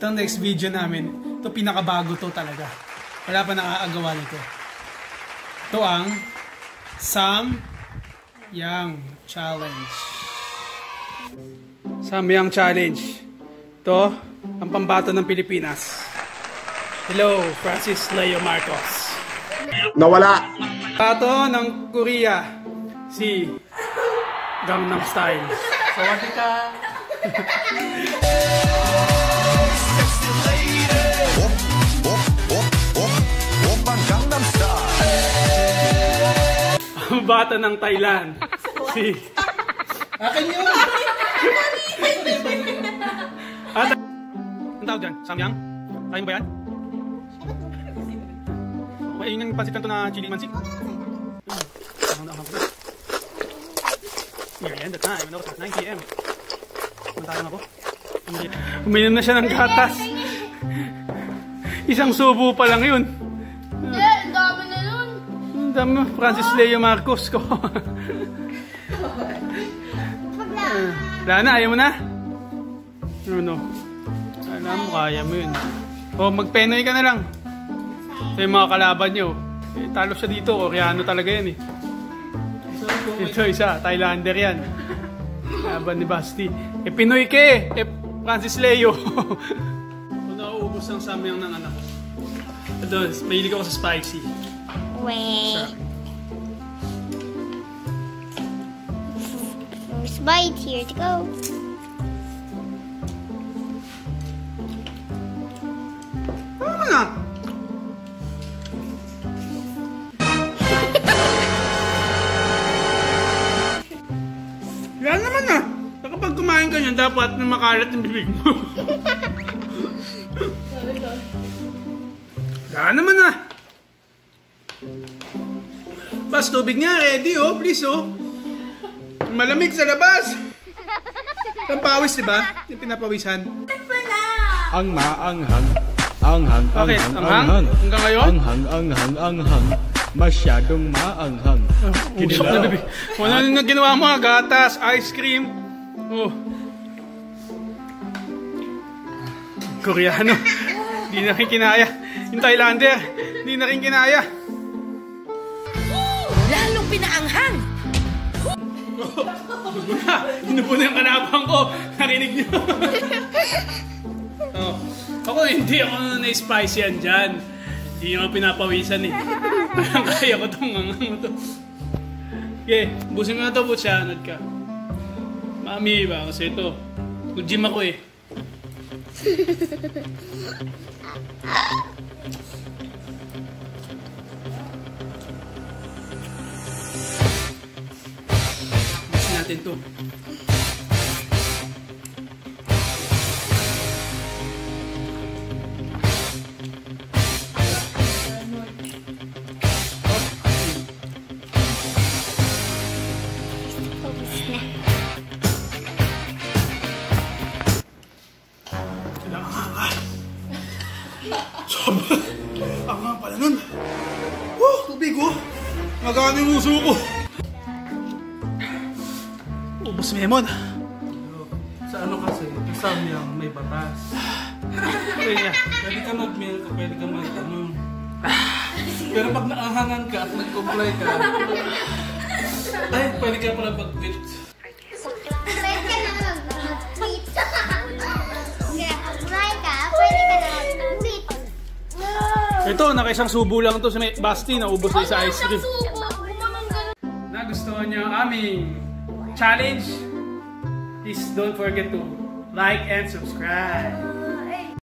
Ito ang next video namin. Ito pinakabago to talaga. Wala pa nakakagawa nito. Ito ang Samyang Challenge. Samyang Challenge. Ito ang pambato ng Pilipinas. Hello, Francis Leo Marcos. Nawala. Bato ng Korea, si Gangnam Style. Sawadee ka. Ang bata ng Thailand, si... Akin yun! Ang tawag dyan? Samyang? Kain ba yan? Ayun yung pansit kanto na chili mansik. Here, end the time. 9 PM. Kumantayang ako. Uminom na siya ng gatas. Isang subo pa lang yun. Hindi, ang dami na yun. Ang dami mo. Francis Leo Marcos ko. Wala na, ayaw mo na? Ano? Alam mo, kaya mo yun. O, magpenoy ka na lang. Ito yung mga kalaban nyo. Eh, talo siya dito. Koreano talaga yan eh. Ito isa. Thailander yan. Kalaban ni Basti. Eh, Pinoy ka eh. Eh, Francis Leo. Kung nauubos ang samyang ng anak ko. Ito, mahilig ako sa spicy. Wait. First bite, here to go. Ano na? Yan naman na. Kapag kumain ka niyan, dapat na makalat yung bibig mo. Yan naman na. Pas, tubig nga, ready oh, please oh. Malamig sa labas. Ang pawis, diba? Yung pinapawisan. Ang maanghang. Anghang, Bakit? anghang, Anghang? Hanggang ngayon? Anghang, anghang, anghang. Masyadong maanghang. Usok na bibig. Wala na ginawa mo, gatas, ice cream. Oh. Koreano. Hindi na rin kinaya. Yung Thailander. Hindi na rin kinaya. Lalong pinaanghang. Inupo na yung kalabang ko. Narinig niyo. Oh. Ako hindi ako na-spicy yan dyan. Hindi nyo pinapawisan eh. Kaya ko itong mo to. Okay, busin mo na ito po siya. Anod ka. Mami ba? Kasi ito. Nag-gym ako eh. Busin natin ito. Sobrang anghang pala nun. Tubig oh. Magana yung uso ko. Ubus memon. Sa ano kasi, samyang may batas. Kaya Pwede ka mag-milk, pwede ka mag-ano. Pero pag naanghangan ka at nag-comply ka, ay, pwede ka pala mag-quit. Pwede ka na mag-tweet. Mag-apply ka, pwede ka na mag-tweet. ito, nakaisang subo lang ito sa may Basti. Naubos na sa ice cream. Nagustuhan niyo ang aming challenge? Please don't forget to like and subscribe.